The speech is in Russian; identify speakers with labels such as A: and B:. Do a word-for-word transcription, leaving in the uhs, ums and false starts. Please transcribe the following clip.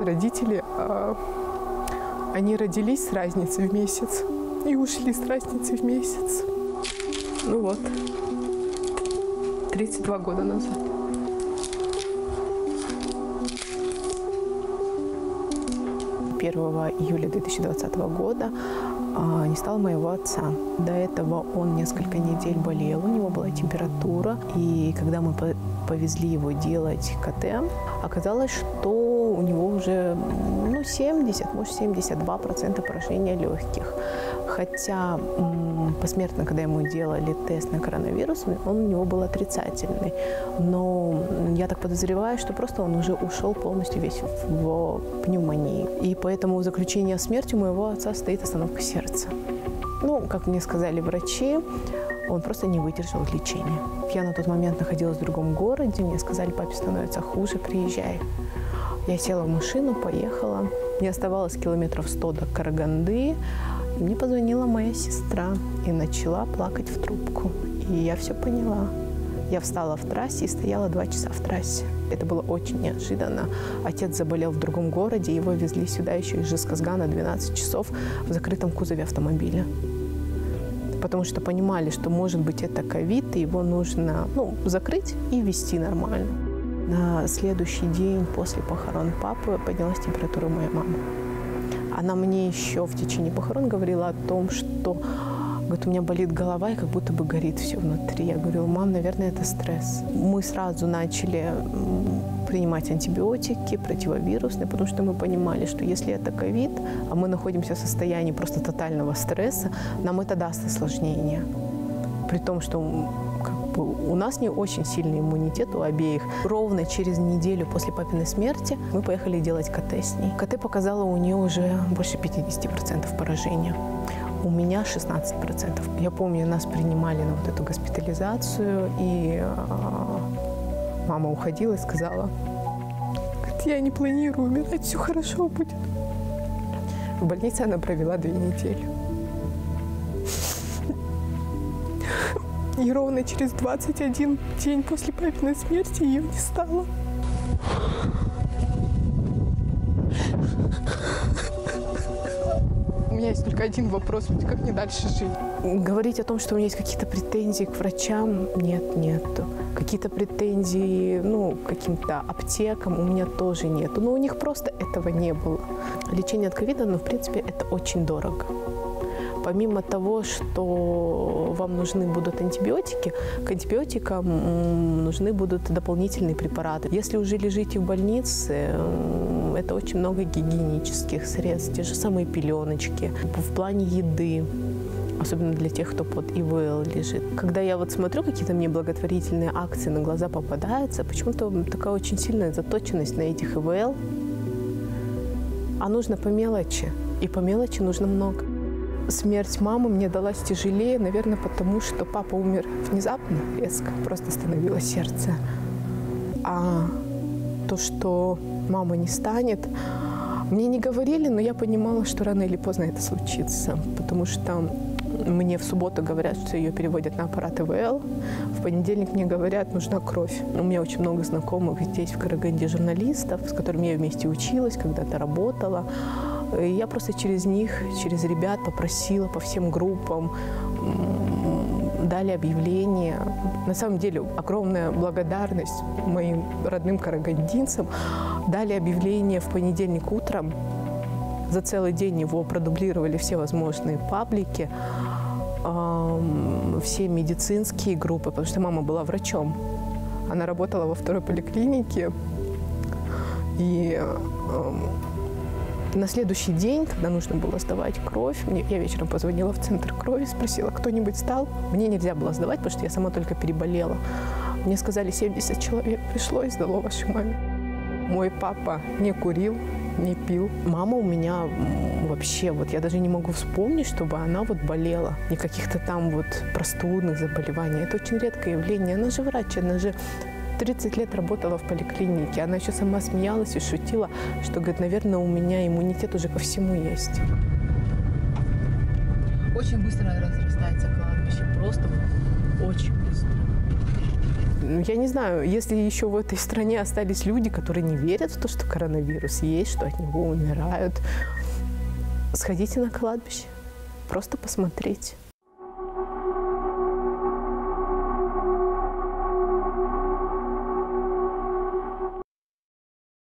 A: Родители, они родились с разницей в месяц и ушли с разницей в месяц. Ну вот, тридцать два года назад. первого июля две тысячи двадцатого года не стало моего отца. До этого он несколько недель болел, у него была температура. И когда мы повезли его делать КТ, оказалось, что у него уже ну, семьдесят, может семьдесят два процента поражения легких. Хотя посмертно, когда ему делали тест на коронавирус, он у него был отрицательный. Но я так подозреваю, что просто он уже ушел полностью весь в пневмонии. И поэтому в заключении о смерти у моего отца стоит остановка сердца. Ну, как мне сказали врачи, он просто не выдержал лечения. Я на тот момент находилась в другом городе, мне сказали, папе становится хуже, приезжай. Я села в машину, поехала. Мне оставалось километров сто до Караганды. Мне позвонила моя сестра и начала плакать в трубку. И я все поняла. Я встала в трассе и стояла два часа в трассе. Это было очень неожиданно. Отец заболел в другом городе, его везли сюда еще из Жезказгана двенадцать часов в закрытом кузове автомобиля. Потому что понимали, что может быть это ковид, и его нужно ну, закрыть и везти нормально. На следующий день после похорон папы поднялась температура моей мамы. Она мне еще в течение похорон говорила о том, что говорит, у меня болит голова и как будто бы горит все внутри. Я говорю, мам, наверное, это стресс. Мы сразу начали принимать антибиотики противовирусные, потому что мы понимали, что если это ковид, а мы находимся в состоянии просто тотального стресса, нам это даст осложнение. При том, что у нас не очень сильный иммунитет у обеих. Ровно через неделю после папиной смерти мы поехали делать КТ с ней. КТ показала у нее уже больше пятидесяти процентов поражения. У меня шестнадцать процентов. Я помню, нас принимали на вот эту госпитализацию, и а, мама уходила и сказала, я не планирую умирать, все хорошо будет. В больнице она провела две недели. И ровно через двадцать один день после папиной смерти ее не стало. У меня есть только один вопрос, как мне дальше жить? Говорить о том, что у меня есть какие-то претензии к врачам, нет, нету. Какие-то претензии, ну, к каким-то аптекам у меня тоже нету. Но у них просто этого не было. Лечение от ковида, ну, в принципе, это очень дорого. Помимо того, что вам нужны будут антибиотики, к антибиотикам нужны будут дополнительные препараты. Если уже лежите в больнице, это очень много гигиенических средств, те же самые пеленочки. В плане еды, особенно для тех, кто под ИВЛ лежит. Когда я вот смотрю, какие-то мне благотворительные акции на глаза попадаются, почему-то такая очень сильная заточенность на этих ИВЛ. А нужно по мелочи, и по мелочи нужно много. Смерть мамы мне далась тяжелее, наверное, потому что папа умер внезапно, резко, просто остановилось сердце. А то, что мама не станет, мне не говорили, но я понимала, что рано или поздно это случится, потому что мне в субботу говорят, что ее переводят на аппарат ИВЛ, в понедельник мне говорят, нужна кровь. У меня очень много знакомых здесь, в Караганде, журналистов, с которыми я вместе училась, когда-то работала. И я просто через них, через ребят попросила по всем группам, дали объявление. На самом деле огромная благодарность моим родным карагандинцам. Дали объявление в понедельник утром. За целый день его продублировали все возможные паблики, все медицинские группы, потому что мама была врачом. Она работала во второй поликлинике. И на следующий день, когда нужно было сдавать кровь, мне, я вечером позвонила в центр крови, спросила, кто-нибудь сдал. Мне нельзя было сдавать, потому что я сама только переболела. Мне сказали, семьдесят человек пришло и сдало вашей маме. Мой папа не курил, не пил. Мама у меня вообще, вот я даже не могу вспомнить, чтобы она вот болела. Ни каких-то там вот простудных заболеваний. Это очень редкое явление. Она же врач, она же тридцать лет работала в поликлинике. Она еще сама смеялась и шутила, что, говорит, наверное, у меня иммунитет уже ко всему есть. Очень быстро разрастается кладбище, просто очень быстро. Я не знаю, если еще в этой стране остались люди, которые не верят в то, что коронавирус есть, что от него умирают, сходите на кладбище, просто посмотреть.